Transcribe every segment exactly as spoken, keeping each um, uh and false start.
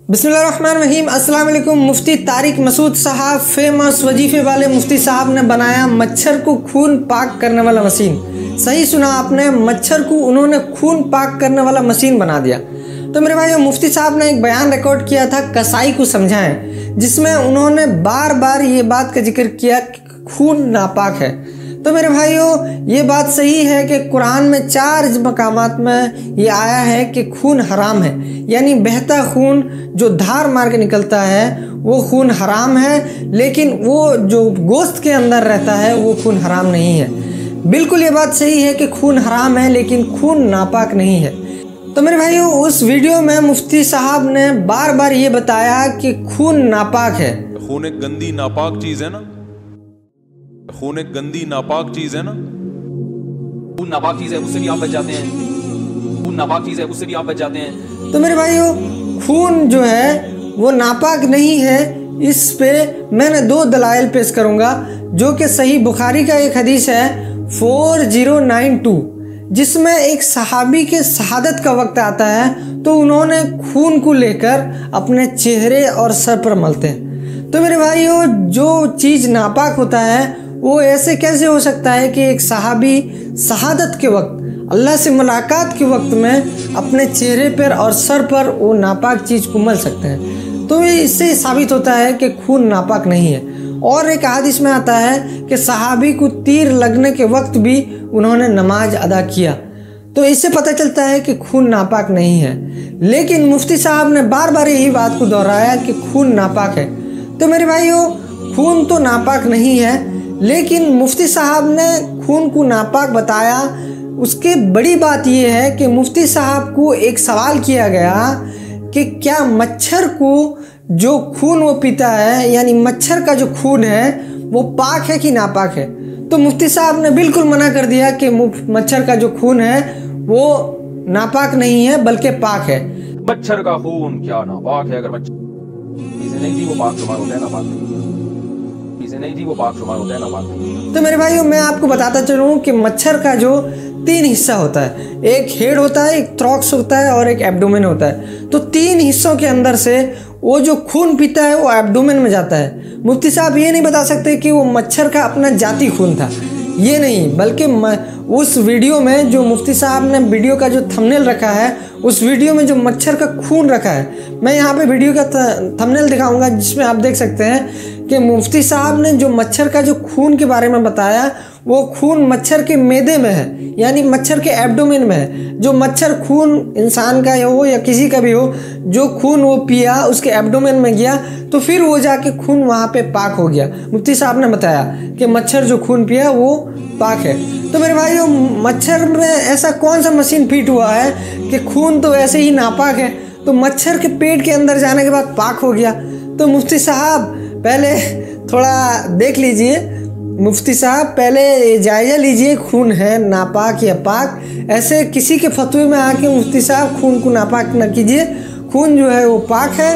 बिस्मिल्लाहिर्रहमानिर्रहीम। अस्सलाम वालेकुम। मुफ्ती तारिक मसूद साहब, फेमस वजीफ़े वाले मुफ्ती साहब ने बनाया मच्छर को खून पाक करने वाला मशीन। सही सुना आपने, मच्छर को उन्होंने खून पाक करने वाला मशीन बना दिया। तो मेरे भाई, मुफ्ती साहब ने एक बयान रिकॉर्ड किया था कसाई को समझाएं, जिसमें उन्होंने बार बार ये बात का जिक्र किया कि खून नापाक है। तो मेरे भाइयों, ये बात सही है कि कुरान में चार मकामात में ये आया है कि खून हराम है, यानी बहता खून जो धार मार के निकलता है वो खून हराम है, लेकिन वो जो गोश्त के अंदर रहता है वो खून हराम नहीं है। बिल्कुल ये बात सही है कि खून हराम है, लेकिन खून नापाक नहीं है। तो मेरे भाइयों, उस वीडियो में मुफ्ती साहब ने बार बार ये बताया कि खून नापाक है। खून एक गंदी नापाक चीज है ना, खून एक गंदी नापाक चीज है ना, खून नापाक चीज है, उससे भी आप बच जाते हैं। खून नापाक चीज है, उससे भी आप बच जाते हैं। तो मेरे भाइयों, खून जो है वो नापाक नहीं है, इस पे मैंने दो दलाइल पेश करूंगा, जो कि सही बुखारी का एक हदीस है फोर जीरो नाइन टू, जिसमें एक सहाबी के शहादत का वक्त आता है तो उन्होंने खून को लेकर अपने चेहरे और सर पर मलते हैं। तो मेरे भाइयों, जो चीज़ नापाक होता है वो ऐसे कैसे हो सकता है कि एक सहाबी शहादत के वक्त, अल्लाह से मुलाकात के वक्त में अपने चेहरे पर और सर पर वो नापाक चीज़ को मल सकते हैं। तो ये इससे साबित होता है कि खून नापाक नहीं है। और एक हदीस में आता है कि सहाबी को तीर लगने के वक्त भी उन्होंने नमाज अदा किया। तो इससे पता चलता है कि खून नापाक नहीं है, लेकिन मुफ्ती साहब ने बार बार यही बात को दोहराया कि खून नापाक है। तो मेरे भाइयों, खून तो नापाक नहीं है, लेकिन मुफ्ती साहब ने खून को नापाक बताया। उसके बड़ी बात यह है कि मुफ्ती साहब को एक सवाल किया गया कि क्या मच्छर को जो खून वो पीता है, यानी मच्छर का जो खून है वो पाक है कि नापाक है। तो मुफ्ती साहब ने बिल्कुल मना कर दिया कि मच्छर का जो खून है वो नापाक नहीं है बल्कि पाक है। मच्छर का खून क्या नापाक है? अगर मच्छर नहीं थी वो पाक शुमार होता है, नापाक चीजें नहीं थी वो पाक शुमार होता है, नापाक। तो मेरे भाइयों, मैं आपको बताता चलूँ कि मच्छर का जो तीन हिस्सा होता है, एक हेड होता है, एक थ्रॉक्स होता है और एक एब्डोमेन होता है। तो तीन हिस्सों के अंदर से वो जो खून पीता है वो एब्डोमेन में जाता है। मुफ्ती साहब ये नहीं बता सकते कि वो मच्छर का अपना जाती खून था, ये नहीं, बल्कि उस वीडियो में जो मुफ्ती साहब ने वीडियो का जो थंबनेल रखा है, उस वीडियो में जो मच्छर का खून रखा है, मैं यहाँ पे वीडियो का थंबनेल दिखाऊंगा, जिसमें आप देख सकते हैं कि मुफ्ती साहब ने जो मच्छर का जो खून के बारे में बताया वो खून मच्छर के मैदे में है, यानी मच्छर के एब्डोमेन में है। जो मच्छर खून इंसान का हो या किसी का भी हो, जो खून वो पिया उसके एब्डोमेन में गया तो फिर वो जाके खून वहाँ पे पाक हो गया। मुफ्ती साहब ने बताया कि मच्छर जो खून पिया वो पाक है। तो मेरे भाइयों, मच्छर में ऐसा कौन सा मशीन फिट हुआ है कि खून तो ऐसे ही नापाक है, तो मच्छर के पेट के अंदर जाने के बाद पाक हो गया। तो मुफ्ती साहब पहले थोड़ा देख लीजिए, मुफ्ती साहब पहले जायज़ा लीजिए खून है नापाक या पाक। ऐसे किसी के फतवे में आके मुफ्ती साहब खून को नापाक न कीजिए। खून जो है वो पाक है।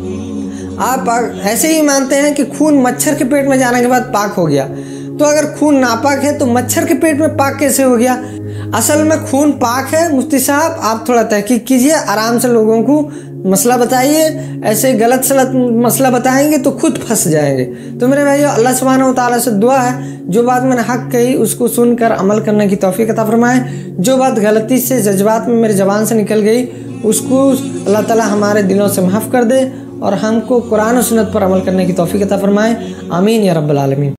आप ऐसे ही मानते हैं कि खून मच्छर के पेट में जाने के बाद पाक हो गया, तो अगर खून नापाक है तो मच्छर के पेट में पाक कैसे हो गया? असल में खून पाक है। मुफ्ती साहब आप थोड़ा तहकीक कीजिए, आराम से लोगों को मसला बताइए। ऐसे गलत सलत मसला बताएंगे तो खुद फंस जाएंगे। तो मेरे भाइयों, अल्लाह सुब्हानहू व तआला से दुआ है जो बात मैंने हक कही उसको सुनकर अमल करने की तौफीक अता फरमाए। जो बात गलती से जज्बात में मेरे ज़बान से निकल गई उसको अल्लाह ताला हमारे दिलों से माफ़ कर दे और हमको कुरान और सुन्नत पर अमल करने की तौफीक अता फरमाए। आमीन या रब्बल आलमीन।